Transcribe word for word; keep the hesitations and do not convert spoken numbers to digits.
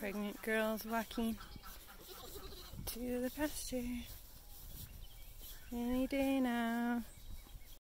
Pregnant girls walking to the pasture any day now.